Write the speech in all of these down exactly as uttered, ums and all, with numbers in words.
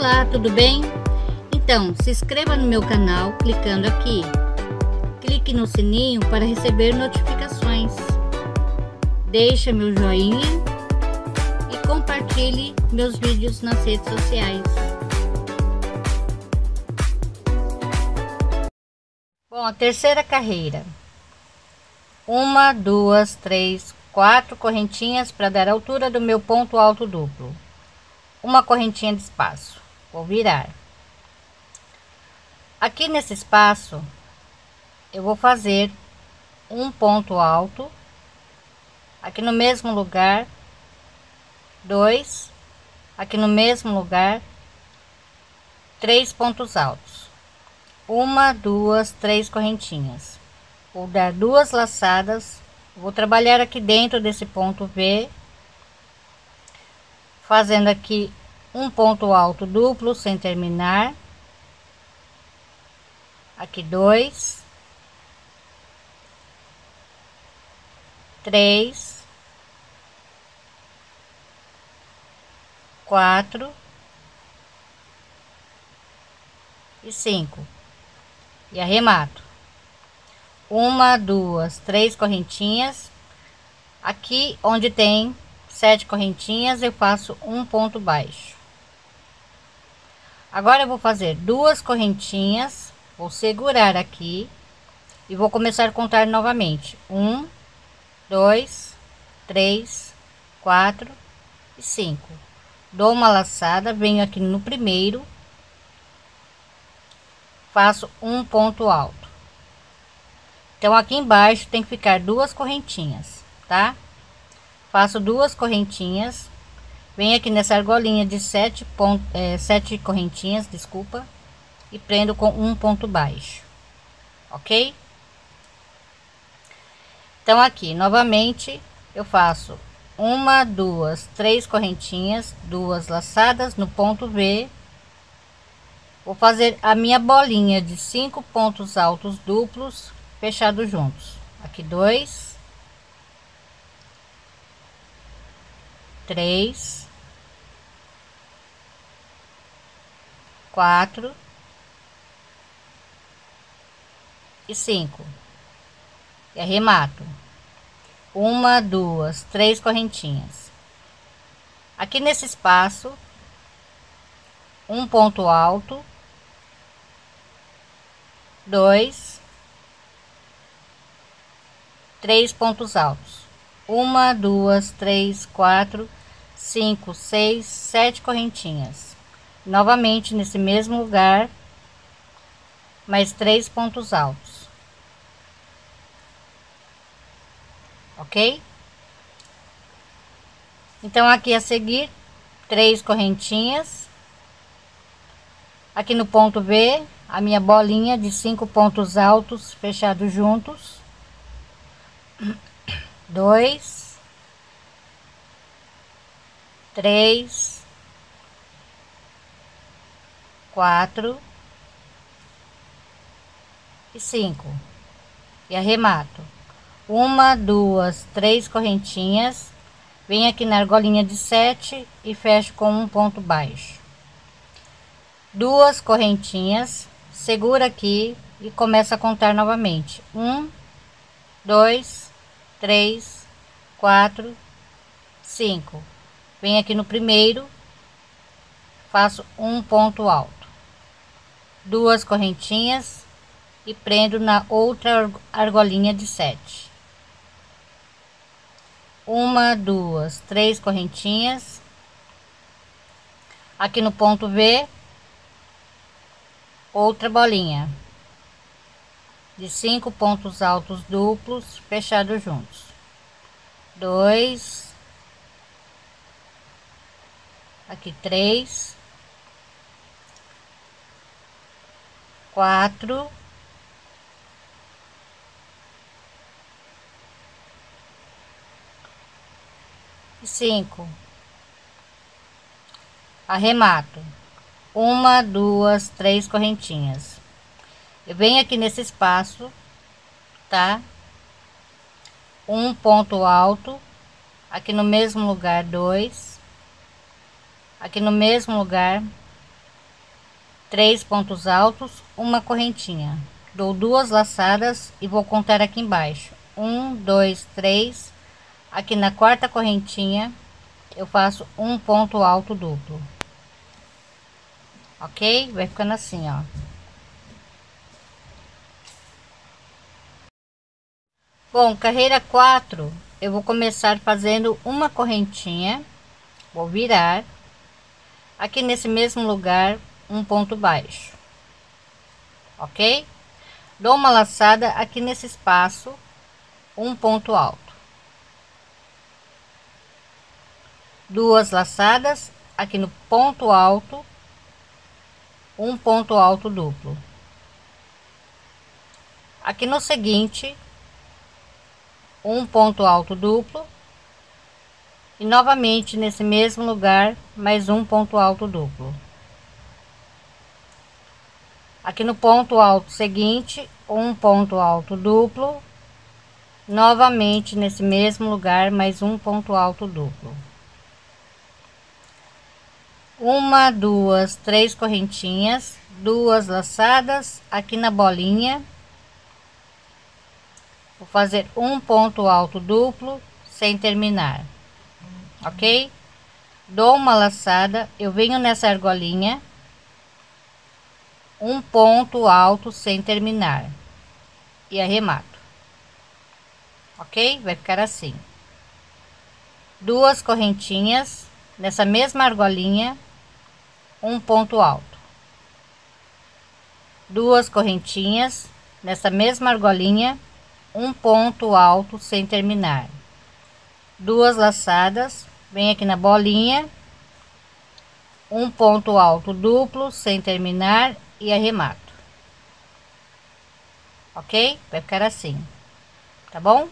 Olá, tudo bem? Então, se inscreva no meu canal clicando aqui. Clique no sininho para receber notificações. Deixe meu joinha e compartilhe meus vídeos nas redes sociais. Bom, a terceira carreira. Uma, duas, três, quatro correntinhas para dar a altura do meu ponto alto duplo. Uma correntinha de espaço. Vou virar. Aqui nesse espaço, eu vou fazer um ponto alto. Aqui no mesmo lugar, dois. Aqui no mesmo lugar, três pontos altos. Uma, duas, três correntinhas. Vou dar duas laçadas. Vou trabalhar aqui dentro desse ponto V, fazendo aqui um ponto alto duplo sem terminar. Aqui dois, três, quatro e cinco, e arremato. Uma, duas, três correntinhas. Aqui onde tem sete correntinhas, eu faço um ponto baixo. Agora eu vou fazer duas correntinhas, vou segurar aqui e vou começar a contar novamente. Um, dois, três, quatro e cinco. Dou uma laçada, venho aqui no primeiro, faço um ponto alto. Então aqui embaixo tem que ficar duas correntinhas, tá? Faço duas correntinhas, venho aqui nessa argolinha de sete pontos, é, sete correntinhas, desculpa, e prendo com um ponto baixo, ok? Então aqui novamente eu faço uma, duas, três correntinhas, duas laçadas no ponto V. Vou fazer a minha bolinha de cinco pontos altos duplos fechados juntos. Aqui dois, três, quatro e cinco, e arremato. Uma, duas, três correntinhas. Aqui nesse espaço, um ponto alto, dois, três pontos altos. Uma, duas, três, quatro, cinco, seis, sete correntinhas. Novamente nesse mesmo lugar, mais três pontos altos, ok? Então aqui a seguir, três correntinhas. Aqui no ponto V, a minha bolinha de cinco pontos altos fechados juntos. Dois, três, quatro e cinco, e arremato. Uma, duas, três correntinhas, venho aqui na argolinha de sete e fecho com um ponto baixo. Duas correntinhas, segura aqui e começa a contar novamente. Um, dois, três, quatro, cinco. Venho aqui no primeiro, faço um ponto alto, duas correntinhas e prendo na outra argolinha de sete. Uma, duas, três correntinhas. Aqui no ponto V, outra bolinha de cinco pontos altos duplos fechados juntos. Dois, aqui três, quatro e cinco. Arremato. Uma, duas, três correntinhas. Eu venho aqui nesse espaço, tá? Um ponto alto, aqui no mesmo lugar dois, aqui no mesmo lugar três pontos altos, uma correntinha, dou duas laçadas e vou contar aqui embaixo, um, dois, três. Aqui na quarta correntinha eu faço um ponto alto duplo, ok? Vai ficando assim, ó. Bom, carreira quatro, eu vou começar fazendo uma correntinha, vou virar aqui nesse mesmo lugar, um ponto baixo, ok? Dou uma laçada aqui nesse espaço, um ponto alto, duas laçadas aqui no ponto alto, um ponto alto duplo. Aqui no seguinte, um ponto alto duplo e novamente nesse mesmo lugar mais um ponto alto duplo. Aqui no ponto alto seguinte, um ponto alto duplo, novamente nesse mesmo lugar mais um ponto alto duplo. Uma, duas, três correntinhas, duas laçadas aqui na bolinha. Vou fazer um ponto alto duplo sem terminar, ok? Dou uma laçada, eu venho nessa argolinha, um ponto alto sem terminar e arremato, ok? Vai ficar assim, duas correntinhas nessa mesma argolinha, um ponto alto, duas correntinhas nessa mesma argolinha, um ponto alto sem terminar, duas laçadas, vem aqui na bolinha, um ponto alto duplo sem terminar e arremato, ok? Vai ficar assim, tá bom?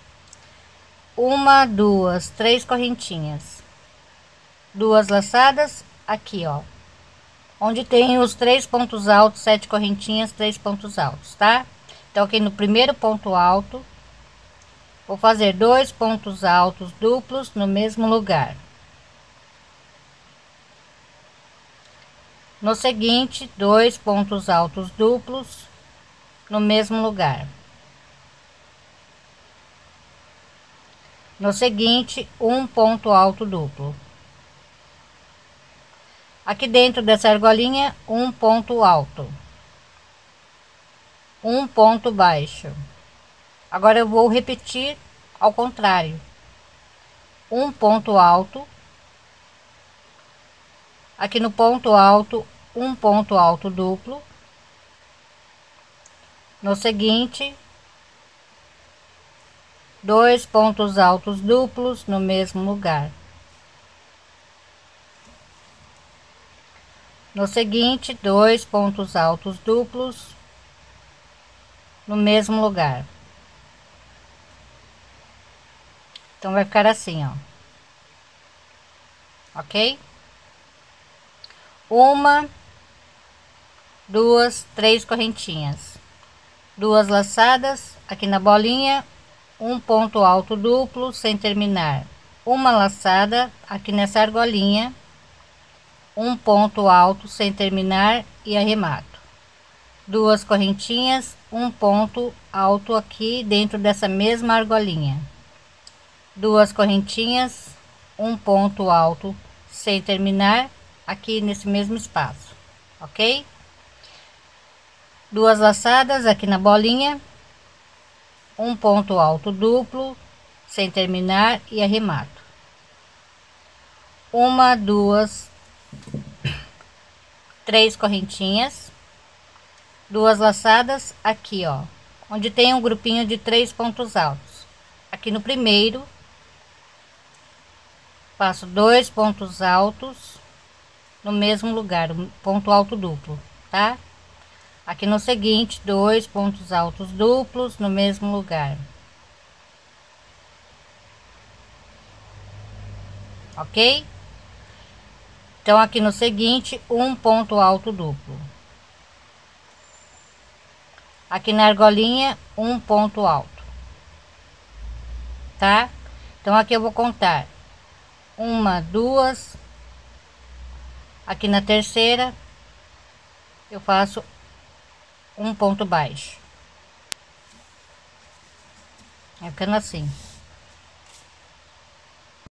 Uma, duas, três correntinhas, duas laçadas aqui, ó, onde tem os três pontos altos, sete correntinhas, três pontos altos, tá? Então aqui no primeiro ponto alto vou fazer dois pontos altos duplos no mesmo lugar. No seguinte, dois pontos altos duplos no mesmo lugar. No seguinte, um ponto alto duplo. Aqui dentro dessa argolinha, um ponto alto, um ponto baixo. Agora eu vou repetir ao contrário, um ponto alto, aqui no ponto alto, um ponto alto duplo, no seguinte, dois pontos altos duplos no mesmo lugar. No seguinte, dois pontos altos duplos no mesmo lugar. Então vai ficar assim, ó, ok? Uma, duas, três correntinhas, duas laçadas aqui na bolinha, um ponto alto duplo sem terminar, uma laçada aqui nessa argolinha, um ponto alto sem terminar e arremato, duas correntinhas, um ponto alto aqui dentro dessa mesma argolinha, duas correntinhas, um ponto alto sem terminar aqui nesse mesmo espaço, ok? Duas laçadas aqui na bolinha, um ponto alto duplo sem terminar e arremato, uma, duas, três correntinhas, duas laçadas aqui, ó, onde tem um grupinho de três pontos altos. Aqui no primeiro faço dois pontos altos no mesmo lugar, um ponto alto duplo, tá? Aqui no seguinte, dois pontos altos duplos no mesmo lugar, ok? Então aqui no seguinte, um ponto alto duplo, aqui na argolinha, um ponto alto, tá? Então aqui eu vou contar uma, duas, aqui na terceira, eu faço um ponto baixo, vai ficando assim.